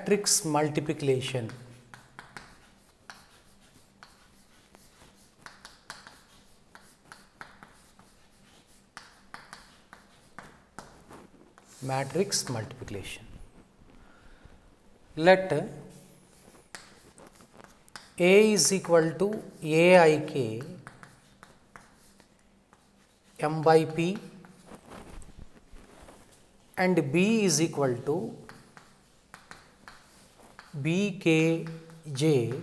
matrix multiplication. Matrix multiplication. Let A is equal to AIK M by P and B is equal to BKJ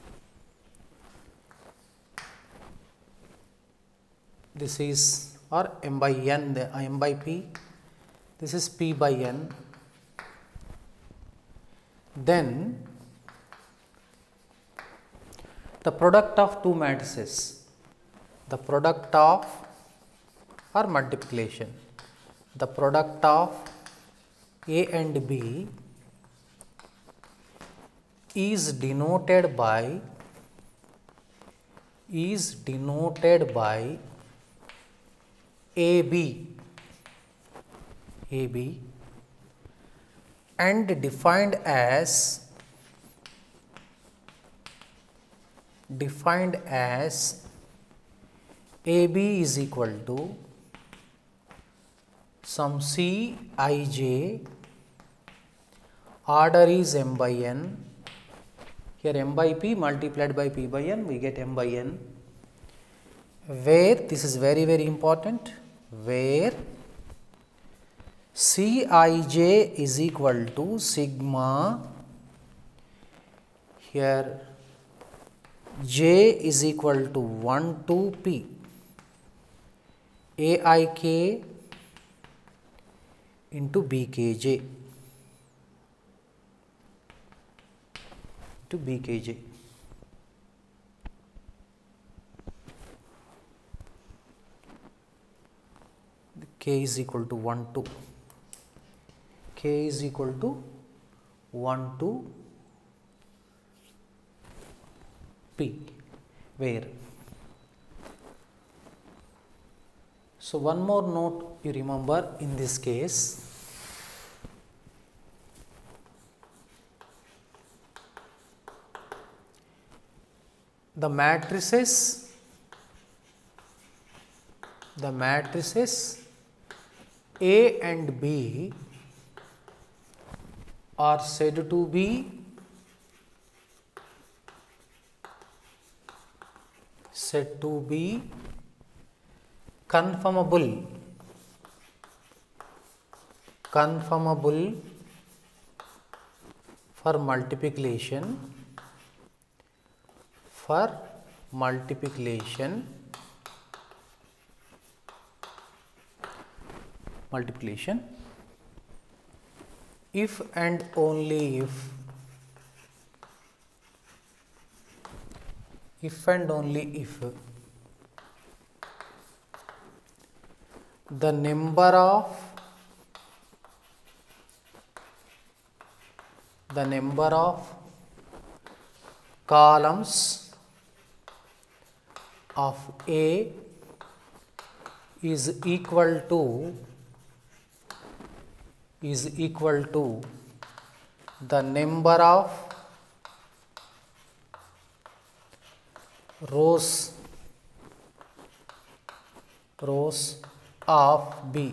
this is or M by N, the M by P, this is P by N. Then the product of two matrices, the product of or multiplication, the product of A and B is denoted by AB and defined as AB is equal to some Cij, order is M by N, here M by P multiplied by P by N, we get M by N, where this is very important, where Cij is equal to sigma, here J is equal to 1 to P, AIK into BKJ to BKJ. K is equal to 1 to K is equal to 1 to P, where. So, one more note you remember in this case, the matrices A and B are said to be conformable for multiplication if and only if the number of columns of A is equal to the number of rows of B.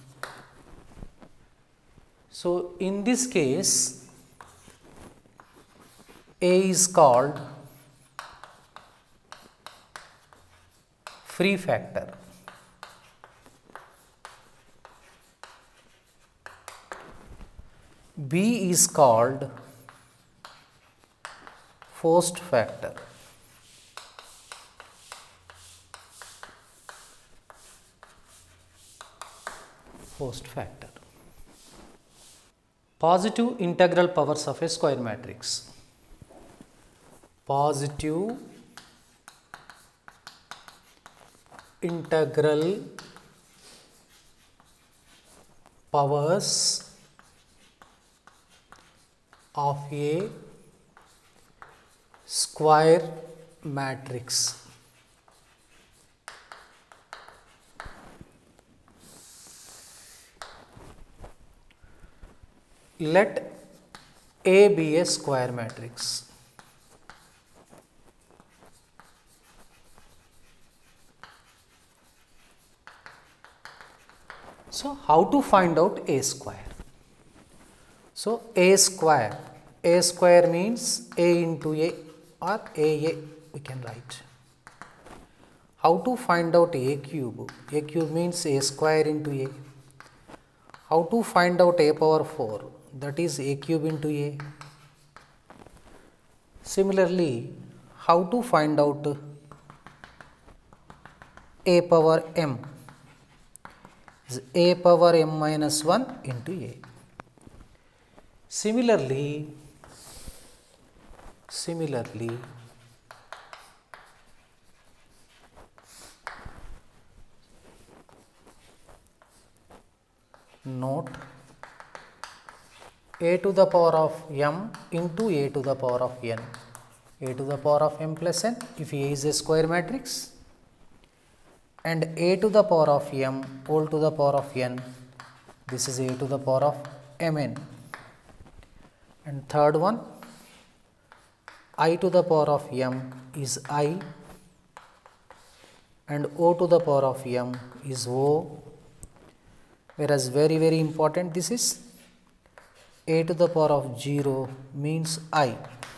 So, in this case A is called free factor. B is called forced factor. Positive integral powers of a square matrix. Positive integral powers of a square matrix. Let A be a square matrix. So, how to find out A square? So, A square means A into A or A we can write. How to find out A cube? A cube means A square into A. How to find out A power 4? That is A cube into A. Similarly, how to find out A power m? Is A power m minus 1 into A. Similarly, note A to the power of m into A to the power of n. A to the power of m plus n if A is a square matrix, and A to the power of m whole to the power of n, this is A to the power of mn. And third one, I to the power of m is I and O to the power of m is O, whereas very important, this is A to the power of 0 means I.